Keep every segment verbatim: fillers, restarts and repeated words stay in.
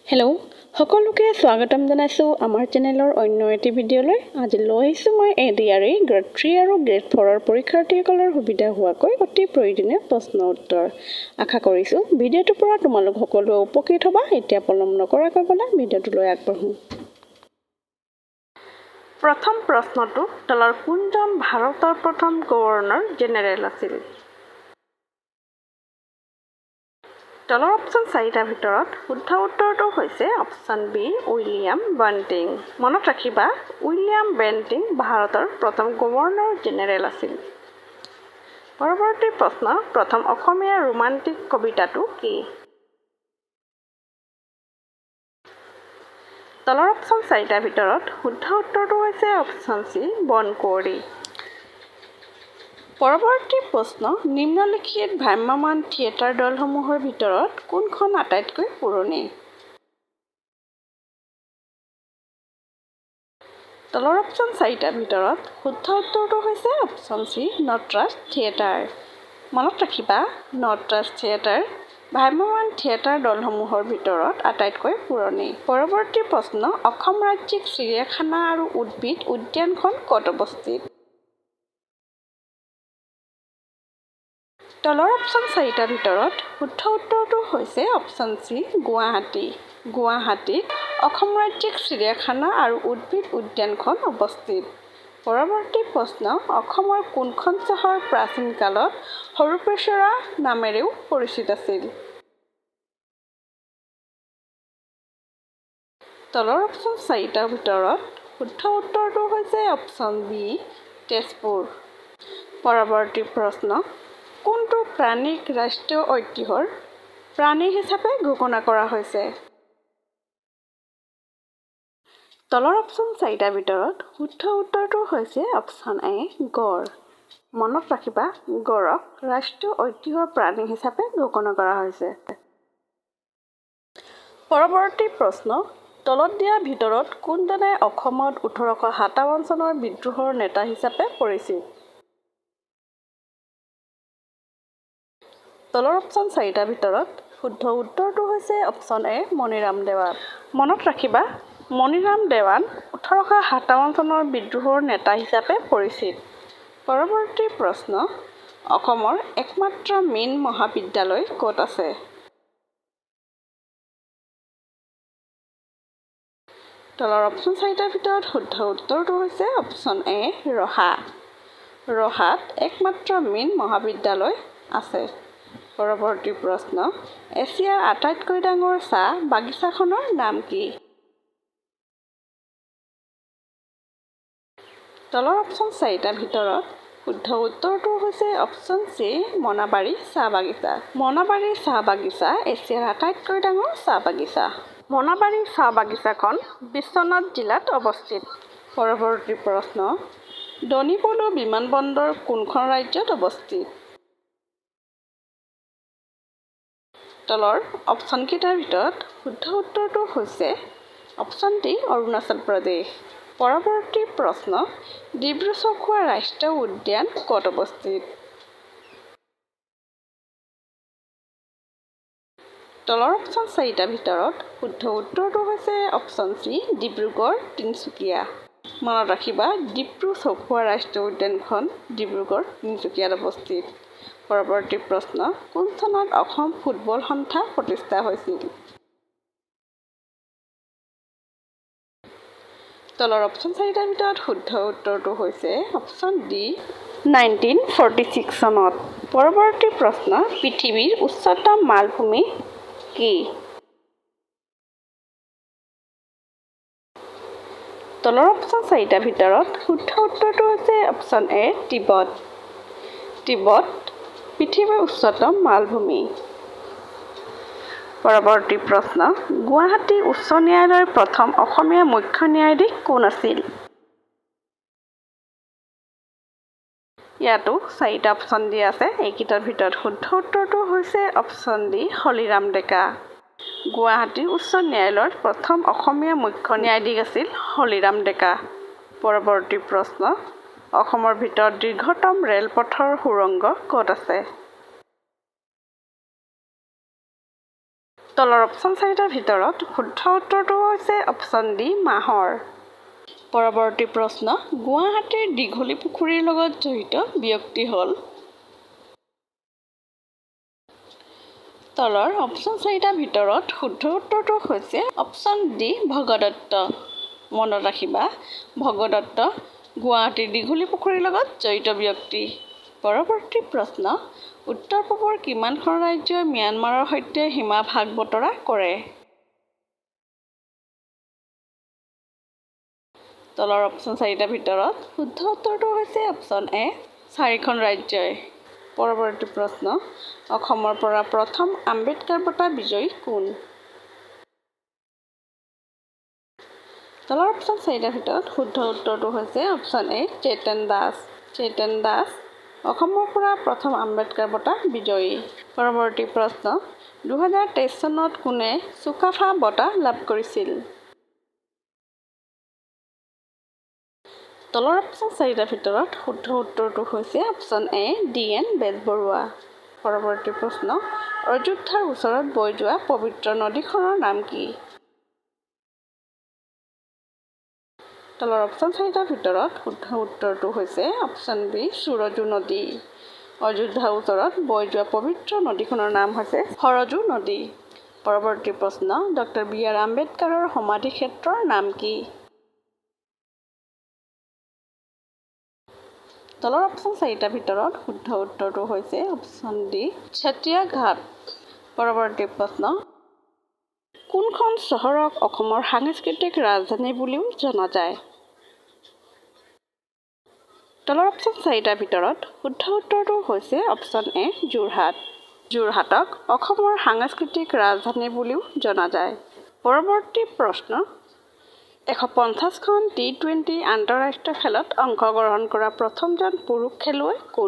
Hello' সকলোকে স্বাগতম জনাইছোঁ আমাৰ চেনেলৰ অন্য এটি ভিডিঅ'লৈ। আজি লৈ আহিছোঁ মই A D R E grade three আৰু গ্ৰেড ফ'ৰৰ পৰীক্ষাৰ্থীসকলৰ সুবিধা হোৱাকৈ অতি প্ৰয়োজনীয় প্ৰশ্ন উত্তৰ আশা কৰিছোঁ ভিডিঅ'টোৰ পৰা তোমালোক সকলোৱে উপকৃত হ'বা। এতিয়া পলম নকৰাকৈ ব'লা ভিডিঅ'টোলৈ আগবাঢ়োঁ। প্ৰথম প্ৰশ্নটো তলৰ কোনজন ভাৰতৰ প্ৰথম গভৰ্ণৰ জেনেৰেল আছিল? তলৰ অপশ্যন চাৰিটাৰ ভিতৰত শুদ্ধ উত্তৰটো হৈছে অপশ্যন বি উইলিয়াম বেণ্টিং। মনত ৰাখিবা উইলিয়াম বেণ্টিং ভাৰতৰ প্ৰথম গভৰ্ণৰ জেনেৰেল আছিল। পৰৱৰ্তী প্ৰশ্ন প্ৰথম অসমীয়া ৰোমান্টিক কবিতাটো কি? তলৰ অপশ্যন চাৰিটাৰ ভিতৰত শুদ্ধ উত্তৰটো হৈছে অপশ্যন চি বনকুঁৱৰী। পৰৱৰ্তী প্ৰশ্ন নিম্নলিখিত ভ্ৰাম্যমাণ থিয়েটাৰ দলসমূহৰ ভিতৰত কোনখন আটাইতকৈ পুৰণি? তলৰ অপশ্যন চাৰিটাৰ ভিতৰত শুদ্ধ উত্তৰটো হৈছে অপশ্যন চি নটৰাজ থিয়েটাৰ। মনত ৰাখিবা নটৰাজ থিয়েটাৰ ভ্ৰাম্যমাণ থিয়েটাৰ দলসমূহৰ ভিতৰত আটাইতকৈ পুৰণি। পৰৱৰ্তী প্ৰশ্ন অসম ৰাজ্যিক চিৰিয়াখানা আৰু উদ্ভিদ উদ্যানখন ক'ত অৱস্থিত? তলৰ অপশ্যন চাৰিটাৰ ভিতৰত শুদ্ধ উত্তৰটো হৈছে অপশ্যন চি গুৱাহাটী। গুৱাহাটীত অসম ৰাজ্যিক চিৰিয়াখানা আৰু উদ্ভিদ উদ্যানখন অৱস্থিত। পৰৱৰ্তী প্ৰশ্ন অসমৰ কোনখন চহৰ প্ৰাচীন কালত সৰুপেচৰা নামেৰেও পৰিচিত আছিল? তলৰ অপশ্যন চাৰিটাৰ ভিতৰত শুদ্ধ উত্তৰটো হৈছে অপশ্যন বি তেজপুৰ। পৰৱৰ্তী প্ৰশ্ন কোনটো প্ৰাণীক ৰাষ্ট্ৰীয় ঐতিহ্যৰ প্ৰাণী হিচাপে ঘোষণা কৰা হৈছে? তলৰ অপশ্যন চাৰিটাৰ ভিতৰত শুদ্ধ উত্তৰটো হৈছে অপশ্যন এ গড়। মনত ৰাখিবা গড়ক ৰাষ্ট্ৰীয় ঐতিহ্যৰ প্ৰাণী হিচাপে ঘোষণা কৰা হৈছে। পৰৱৰ্তী প্ৰশ্ন তলত দিয়াৰ ভিতৰত কোনজনে অসমত ওঠৰশ সাতাৱন্ন চনৰ বিদ্ৰোহৰ নেতা হিচাপে পৰিচিত? তলৰ অপশ্যন চাৰিটাৰ ভিতৰত শুদ্ধ উত্তৰটো হৈছে অপশ্যন এ মণিৰাম দেৱান। মনত ৰাখিবা মণিৰাম দেৱান ওঠৰশ সাতাৱন্ন চনৰ বিদ্ৰোহৰ নেতা হিচাপে পৰিচিত। পৰৱৰ্তী প্ৰশ্ন অসমৰ একমাত্ৰ মীন মহাবিদ্যালয় ক'ত আছে? তলৰ অপশ্যন চাৰিটাৰ ভিতৰত শুদ্ধ উত্তৰটো হৈছে অপশ্যন এ ৰহা। ৰহাত একমাত্ৰ মীন মহাবিদ্যালয় আছে। পৰৱৰ্তী প্ৰশ্ন এছিয়াৰ আটাইতকৈ ডাঙৰ চাহ বাগিচাখনৰ নাম কি? তলৰ অপশ্যন চাৰিটাৰ ভিতৰত শুদ্ধ উত্তৰটো হৈছে অপশ্যন চি মনাবাৰী চাহ বাগিচা। মনাবাৰী চাহ বাগিচা এছিয়াৰ আটাইতকৈ ডাঙৰ চাহ বাগিচা। মনাবাৰী চাহ বাগিচাখন বিশ্বনাথ জিলাত অৱস্থিত। পৰৱৰ্তী প্ৰশ্ন দনিপোলো বিমানবন্দৰ কোনখন ৰাজ্যত অৱস্থিত? তলৰ অপশ্যনকেইটাৰ ভিতৰত শুদ্ধ উত্তৰটো হৈছে অপশ্যন ডি অৰুণাচল প্ৰদেশ। পৰৱৰ্তী প্ৰশ্ন ডিব্ৰু-চৈখোৱা ৰাষ্ট্ৰীয় উদ্যান ক'ত অৱস্থিত? তলৰ অপশ্যন চাৰিটাৰ ভিতৰত শুদ্ধ উত্তৰটো হৈছে অপশ্যন চি ডিব্ৰুগড় তিনিচুকীয়া। মনত ৰাখিবা ডিব্ৰু-চৈখোৱা ৰাষ্ট্ৰীয় উদ্যানখন ডিব্ৰুগড় তিনিচুকীয়াত অৱস্থিত। পৰৱৰ্তী প্ৰশ্ন কোন চনত অসম ফুটবল সন্থা প্ৰতিষ্ঠা হৈছিল? তলৰ অপশ্যন চাৰিটাৰ ভিতৰত শুদ্ধ উত্তৰটো হৈছে option D nineteen forty six চনত। পৰৱৰ্তী প্ৰশ্ন পৃথিৱীৰ উচ্চতম মালভূমি কি? তলৰ অপশ্যন চাৰিটাৰ ভিতৰত শুদ্ধ উত্তৰটো হৈছে অপশ্যন এ তিব্বত। তিব্বত পৃথিৱীৰ উচ্চতম মালভূমি। পৰৱৰ্তী প্ৰশ্ন গুৱাহাটী উচ্চ ন্যায়ালয়ৰ প্ৰথম অসমীয়া মুখ্য ন্যায়াধীশ কোন আছিল? ইয়াতো চাৰিটা অপশ্যন দিয়া আছে। এইকেইটাৰ ভিতৰত শুদ্ধ উত্তৰটো হৈছে অপশ্যন ডি হলিৰাম ডেকা। গুৱাহাটী উচ্চ ন্যায়ালয়ৰ প্ৰথম অসমীয়া মুখ্য ন্যায়াধীশ আছিল হলিৰাম ডেকা। পৰৱৰ্তী প্ৰশ্ন অসমৰ ভিতৰত দীৰ্ঘতম ৰেলপথৰ সুৰংগ ক'ত আছে? তলৰ অপশ্যন চাৰিটাৰ ভিতৰত শুদ্ধ উত্তৰটো হৈছে অপশ্যন ডি মাহৰ। পৰৱৰ্তী প্ৰশ্ন, গুৱাহাটীৰ দীঘলী পুখুৰীৰ লগত জড়িত ব্যক্তি হ'ল। তলৰ অপশ্যন চাৰিটাৰ ভিতৰত শুদ্ধ উত্তৰটো হৈছে অপশ্যন ডি ভগদত্ত। মনত ৰাখিবা, ভগদত্ত গুৱাহাটীৰ দীঘলী পুখুৰীৰ লগত জড়িত ব্যক্তি। পৰৱৰ্তী প্ৰশ্ন, উত্তৰ পূবৰ কিমানখন ৰাজ্যই ম্যানমাৰৰ সৈতে সীমা ভাগ বতৰা কৰে? তলৰ অপশ্যন চাৰিটাৰ ভিতৰত শুদ্ধ উত্তৰটো হৈছে অপশ্যন এ চাৰিখন ৰাজ্যই। পৰৱৰ্তী প্ৰশ্ন, অসমৰ পৰা প্ৰথম আম্বেদকাৰ বঁটা বিজয়ী কোন? তলৰ অপশ্যন চাৰিটাৰ ভিতৰত শুদ্ধ উত্তৰটো হৈছে অপশ্যন এ চেতন দাস। চেতন দাস অসমৰ পৰা প্ৰথম আম্বেদকাৰ বঁটা বিজয়ী। পৰৱৰ্তী প্ৰশ্ন, দুহেজাৰ তেইছ চনত কোনে চুকাফা বঁটা লাভ কৰিছিল? তলৰ অপশ্যন চাৰিটাৰ ভিতৰত শুদ্ধ উত্তৰটো হৈছে option A D N Bezbaruah. পৰৱৰ্তী প্ৰশ্ন, অযোধ্যাৰ ওচৰত বৈ যোৱা পবিত্ৰ নদীখনৰ নাম কি? তলৰ অপশ্যন চাৰিটাৰ ভিতৰত শুদ্ধ উত্তৰটো হৈছে অপশ্যন বি সুৰজু নদী। অযোধ্যাৰ ওচৰত বৈ যোৱা পবিত্ৰ নদীখনৰ নাম হৈছে সৰজু নদী। পৰৱৰ্তী প্ৰশ্ন, ডক্টৰ বি আৰ আম্বেদকাৰৰ সমাধি ক্ষেত্ৰৰ নাম কি? তলৰ অপশ্যন চাৰিটাৰ ভিতৰত শুদ্ধ উত্তৰটো হৈছে অপশ্যন ডি চেতিয়া ঘাট। পৰৱৰ্তী প্ৰশ্ন, কোনখন চহৰক অসমৰ সাংস্কৃতিক ৰাজধানী বুলিও জনা যায়? তলৰ অপশ্যন চাৰিটাৰ ভিতৰত শুদ্ধ উত্তৰটো হৈছে অপশ্যন এ যোৰহাট। যোৰহাটক অসমৰ সাংস্কৃতিক ৰাজধানী বুলিও জনা যায়। পৰৱৰ্তী প্ৰশ্ন, এশ পঞ্চাছখন টি টুৱেণ্টি আন্তঃৰাষ্ট্ৰীয় খেলত অংশগ্ৰহণ কৰা প্ৰথমজন পুৰুষ খেলুৱৈ কোন?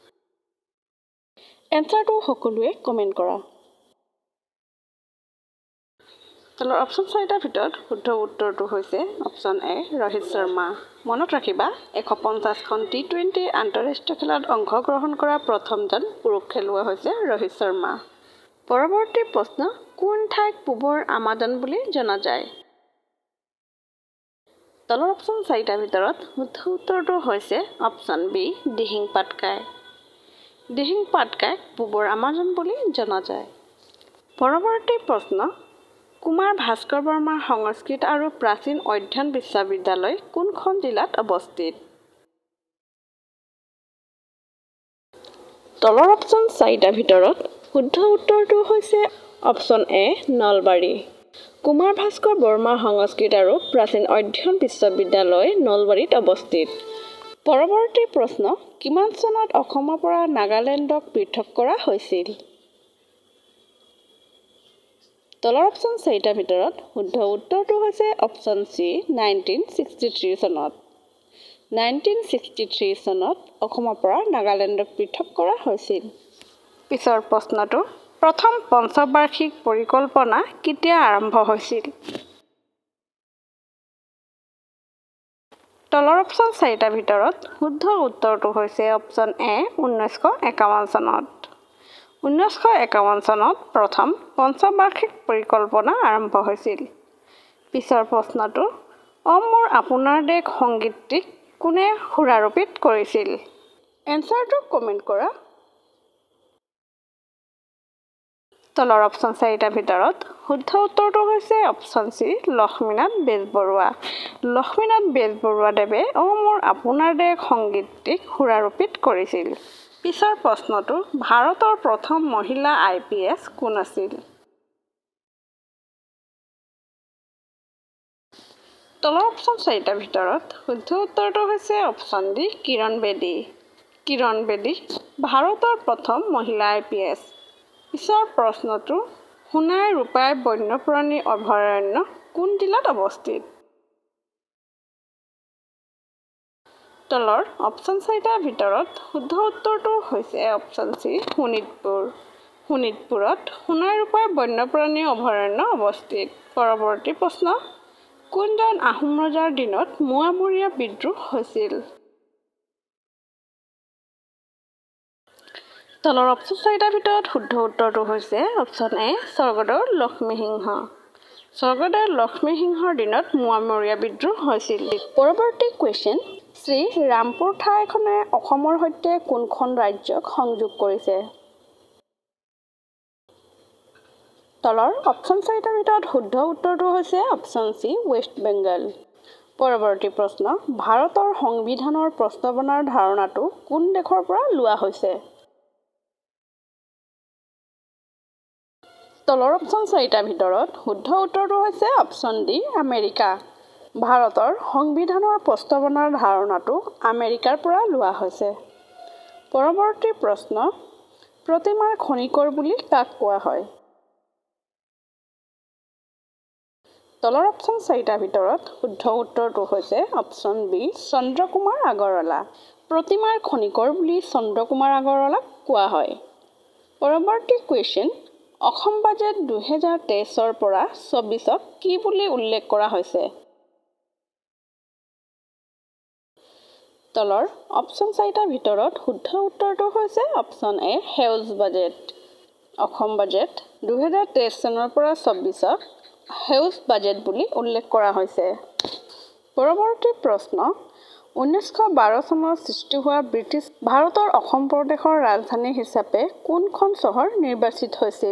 এনচাৰটো সকলোৱে কমেণ্ট কৰা। তলৰ অপশ্যন চাৰিটাৰ ভিতৰত শুদ্ধ উত্তৰটো হৈছে অপশ্যন এ ৰোহিত শৰ্মা। মনত ৰাখিবা, এশ পঞ্চাছখন টি টুৱেণ্টি আন্তঃৰাষ্ট্ৰীয় খেলত অংশগ্ৰহণ কৰা প্ৰথমজন পুৰুষ খেলুৱৈ হৈছে ৰোহিত শৰ্মা। পৰৱৰ্তী প্ৰশ্ন, কোন ঠাইক পূবৰ আমাজন বুলি জনা যায়? তলৰ অপশ্যন চাৰিটাৰ ভিতৰত শুদ্ধ উত্তৰটো হৈছে অপশ্যন বি দিহিং পাটকাই। দিহিং পাটকাইক পূবৰ আমাজন বুলি জনা যায়। পৰৱৰ্তী প্ৰশ্ন, কুমাৰ ভাস্কৰ বৰ্মাৰ সংস্কৃত আৰু প্ৰাচীন অধ্যয়ন বিশ্ববিদ্যালয় কোনখন জিলাত অৱস্থিত? তলৰ অপশ্যন চাৰিটাৰ ভিতৰত শুদ্ধ উত্তৰটো হৈছে অপশ্যন এ নলবাৰী। কুমাৰ ভাস্কৰ বৰ্মাৰ সংস্কৃত আৰু প্ৰাচীন অধ্যয়ন বিশ্ববিদ্যালয় নলবাৰীত অৱস্থিত। পৰৱৰ্তী প্ৰশ্ন, কিমান চনত অসমৰ পৰা নাগালেণ্ডক পৃথক কৰা হৈছিল? তলৰ অপশ্যন চাৰিটাৰ ভিতৰত শুদ্ধ উত্তৰটো হৈছে option C nineteen sixty three চনত। নাইনটিন ছিক্সটি থ্ৰী চনত অসমৰ পৰা নাগালেণ্ডক পৃথক কৰা হৈছিল। পিছৰ প্ৰশ্নটো, প্ৰথম পঞ্চবাৰ্ষিক পৰিকল্পনা কেতিয়া আৰম্ভ হৈছিল? তলৰ অপশ্যন চাৰিটাৰ ভিতৰত শুদ্ধ উত্তৰটো হৈছে অপশ্যন এ ঊনৈছশ একাৱন্ন চনত। ঊনৈছশ একাৱন্ন চনত প্ৰথম পঞ্চবাৰ্ষিক পৰিকল্পনা আৰম্ভ হৈছিল। পিছৰ প্ৰশ্নটো, অ মোৰ আপোনাৰ দেশ সংগীতটিক কোনে সুৰাৰোপিত কৰিছিল? এনচাৰটো কমেণ্ট কৰা। তলৰ অপশ্যন চাৰিটাৰ ভিতৰত শুদ্ধ উত্তৰটো হৈছে অপশ্যন চি লক্ষ্মীনাথ বেজবৰুৱা। লক্ষ্মীনাথ বেজবৰুৱাদেৱে অ মোৰ আপোনাৰ দেশ সংগীতটিক সুৰাৰোপিত কৰিছিল। পিছৰ প্ৰশ্নটো, ভাৰতৰ প্ৰথম মহিলা আই পি এছ কোন আছিল? তলৰ অপশ্যন চাৰিটাৰ ভিতৰত শুদ্ধ উত্তৰটো হৈছে অপশ্যন ডি কিৰণ বেদী। কিৰণ বেদী ভাৰতৰ প্ৰথম মহিলা আই পি এছ। পিছৰ প্ৰশ্নটো, সোণাই ৰূপাই বন্যপ্ৰাণী অভয়াৰণ্য কোন জিলাত অৱস্থিত? তলৰ অপশ্যন চাৰিটাৰ ভিতৰত শুদ্ধ উত্তৰটো হৈছে অপশ্যন চি শোণিতপুৰ। শোণিতপুৰত সোণাই ৰূপাই বন্যপ্ৰাণী অভয়াৰণ্য অৱস্থিত। পৰৱৰ্তী প্ৰশ্ন, কোনজন আহোম ৰজাৰ দিনত মোৱামৰীয়া বিদ্ৰোহ হৈছিল? তলৰ অপশ্যন চাৰিটাৰ ভিতৰত শুদ্ধ উত্তৰটো হৈছে অপশ্যন এ স্বৰ্গদেউ লক্ষ্মীসিংহ। স্বৰ্গদেউ লক্ষ্মীসিংহৰ দিনত মোৱামৰীয়া বিদ্ৰোহ হৈছিল। পৰৱৰ্তী কুৱেশ্যন, শ্ৰী ৰামপুৰ ঠাইখনে অসমৰ সৈতে কোনখন ৰাজ্যক সংযোগ কৰিছে? তলৰ অপশ্যন চাৰিটাৰ ভিতৰত শুদ্ধ উত্তৰটো হৈছে অপশ্যন চি ৱেষ্ট বেংগল। পৰৱৰ্তী প্ৰশ্ন, ভাৰতৰ সংবিধানৰ প্ৰস্তাৱনাৰ ধাৰণাটো কোন দেশৰ পৰা লোৱা হৈছে? তলৰ অপশ্যন চাৰিটাৰ ভিতৰত শুদ্ধ উত্তৰটো হৈছে অপশ্যন ডি আমেৰিকা। ভাৰতৰ সংবিধানৰ প্ৰস্তাৱনাৰ ধাৰণাটো আমেৰিকাৰ পৰা লোৱা হৈছে। পৰৱৰ্তী প্ৰশ্ন, প্ৰতিমাৰ খনিকৰ বুলি কাক কোৱা হয়? তলৰ অপশ্যন চাৰিটাৰ ভিতৰত শুদ্ধ উত্তৰটো হৈছে অপশ্যন বি চন্দ্ৰকুমাৰ আগৰৱালা। প্ৰতিমাৰ খনিকৰ বুলি চন্দ্ৰকুমাৰ আগৰৱালাক কোৱা হয়। পৰৱৰ্তী কুৱেশ্যন, অসম বাজেট দুহেজাৰ তেইছৰ পৰা চৌবিছক কি বুলি উল্লেখ কৰা হৈছে? তলৰ অপশ্যন চাৰিটাৰ ভিতৰত শুদ্ধ উত্তৰটো হৈছে অপশ্যন এ সেউজ বাজেট। অসম বাজেট দুহেজাৰ তেইছ চনৰ পৰা চৌবিছক সেউজ বাজেট বুলি উল্লেখ কৰা হৈছে। পৰৱৰ্তী প্ৰশ্ন, ঊনৈছশ বাৰ চনত সৃষ্টি হোৱা ব্ৰিটিছ ভাৰতৰ অসম প্ৰদেশৰ ৰাজধানী হিচাপে কোনখন চহৰ নিৰ্বাচিত হৈছিল?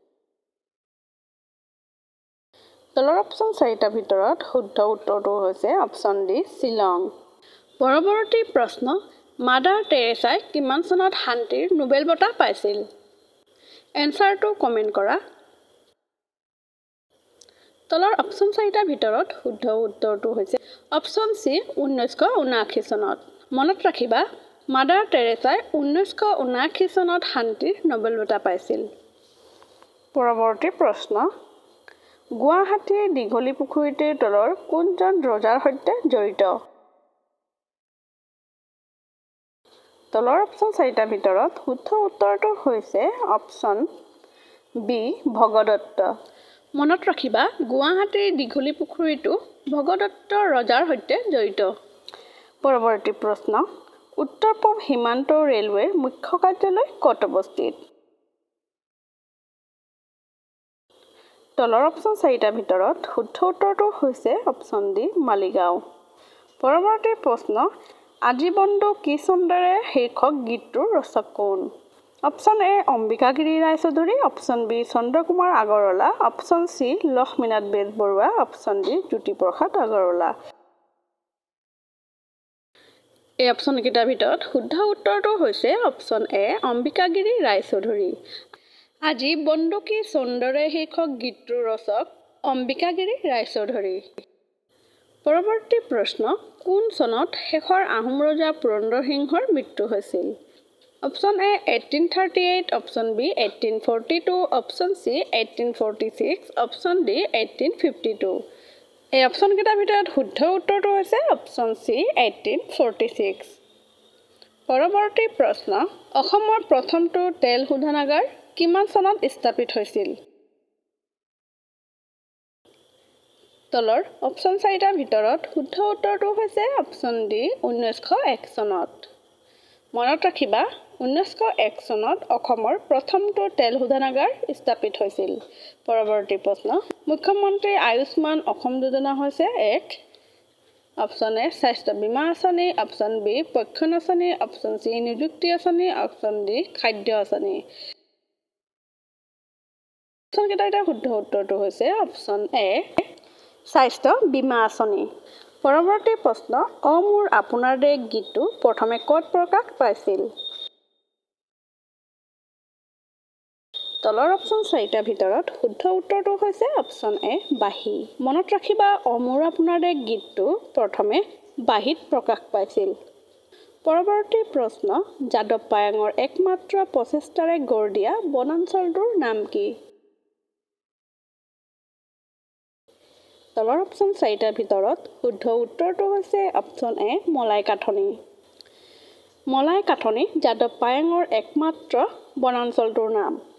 তলৰ অপশ্যন চাৰিটাৰ ভিতৰত শুদ্ধ উত্তৰটো হৈছে অপশ্যন ডি শ্বিলং। পৰৱৰ্তী প্ৰশ্ন, মাদাৰ টেৰেছাই কিমান চনত শান্তিৰ নোবেল বঁটা পাইছিল? এনচাৰটো কমেণ্ট কৰা। তলৰ অপশ্যন চাৰিটাৰ ভিতৰত শুদ্ধ উত্তৰটো হৈছে অপশ্যন চি ঊনৈছশ ঊনাশী চনত। মনত ৰাখিবা, মাদাৰ টেৰেছাই ঊনৈছশ ঊনাশী চনত শান্তিৰ নোবেল বঁটা পাইছিল। পৰৱৰ্তী প্ৰশ্ন, গুৱাহাটীৰ দীঘলী পুখুৰীটিৰ তলৰ কোনজন ৰজাৰ সৈতে জড়িত? তলৰ অপশ্যন চাৰিটাৰ ভিতৰত শুদ্ধ উত্তৰটো হৈছে অপশ্যন বি ভগদত্ত। মনত ৰাখিবা, গুৱাহাটীৰ দীঘলী পুখুৰীটো ভগদত্ত ৰজাৰ সৈতে জড়িত। পৰৱৰ্তী প্ৰশ্ন, উত্তৰ পূব সীমান্ত ৰেলৱেৰ মুখ্য কাৰ্যালয় ক'ত অৱস্থিত? তলৰ অপশ্যন চাৰিটাৰ ভিতৰত শুদ্ধ উত্তৰটো হৈছে অপশ্যন ডি মালিগাঁও। পৰৱৰ্তী প্ৰশ্ন, আজি বন্দো কি চন্দ্ৰে শীৰ্ষক গীতটোৰ ৰচক কোন? Option A Ambikagiri Raichoudhury, option B Chandrakumar Agarwala, option C Lakshminath Bezbaruah, option D Jyotiprasad Agarwala. এই অপশ্যনকেইটাৰ ভিতৰত শুদ্ধ উত্তৰটো হৈছে অপশ্যন এ অম্বিকাগিৰি ৰায়চৌধুৰী। আজি বন্দো কি চন্দ্ৰে শীৰ্ষক গীতটোৰ ৰচক অম্বিকাগিৰি ৰায়চৌধুৰী। পৰৱৰ্তী প্ৰশ্ন, কোন চনত শেষৰ আহোম ৰজা পুৰন্দৰ সিংহৰ মৃত্যু হৈছিল? Option A eighteen thirty eight, option B eighteen forty two, option C eighteen forty six, option D eighteen fifty two. এই অপশ্যনকেইটাৰ ভিতৰত শুদ্ধ উত্তৰটো হৈছে option C eighteen forty six. পৰৱৰ্তী প্ৰশ্ন, অসমৰ প্ৰথমটো তেল শোধনাগাৰ কিমান চনত স্থাপিত হৈছিল? তলৰ অপশ্যন চাৰিটাৰ ভিতৰত শুদ্ধ উত্তৰটো হৈছে অপশ্যন ডি ঊনৈছশ এক চনত। মনত ৰাখিবা, ঊনৈছশ এক চনত অসমৰ প্ৰথমটো তেল শোধনাগাৰ স্থাপিত হৈছিল। পৰৱৰ্তী প্ৰশ্ন, মুখ্যমন্ত্ৰী আয়ুষ্মান অসম যোজনা হৈছে এক। অপশ্যন এ স্বাস্থ্য বীমা আঁচনি, অপশ্যন বি পক্ষণ আঁচনি, অপশ্যন চি নিযুক্তি আঁচনি, অপশ্যন ডি খাদ্য আঁচনি। অপশ্যনকেইটাৰ শুদ্ধ উত্তৰটো হৈছে অপশ্যন এ স্বাস্থ্য বীমা আঁচনি। পৰৱৰ্তী প্ৰশ্ন, অ মোৰ আপোনাৰ দেশ গীতটো প্ৰথমে ক'ত প্ৰকাশ পাইছিল? তলৰ অপশ্যন চাৰিটাৰ ভিতৰত শুদ্ধ উত্তৰটো হৈছে অপশ্যন এ বাঁহী। মনত ৰাখিবা, অ মোৰ আপোনাৰ দেশ গীতটো প্ৰথমে বাঁহীত প্ৰকাশ পাইছিল। পৰৱৰ্তী প্ৰশ্ন, যাদৱ পায়েঙৰ একমাত্ৰ প্ৰচেষ্টাৰে গঢ় দিয়া বনাঞ্চলটোৰ নাম কি? তলৰ অপশ্যন চাৰিটাৰ ভিতৰত শুদ্ধ উত্তৰটো হৈছে অপশ্যন এ মলাই কাঠনি। মলাই কাঠনি যাদৱ পায়েঙৰ একমাত্ৰ বনাঞ্চলটোৰ নাম।